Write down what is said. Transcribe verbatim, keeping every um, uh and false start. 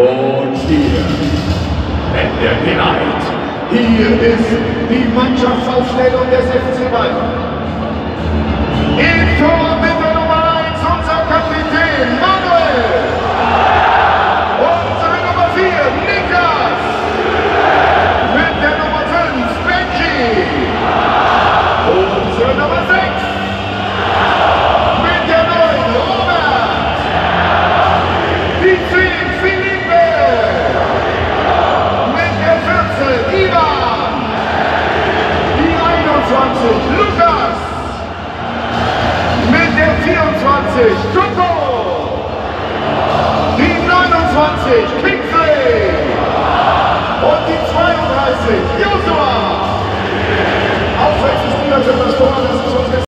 Und hier, wenn der Geleit. Hier ist die Mannschaftsaufstellung des F C Bayern. In Tor mit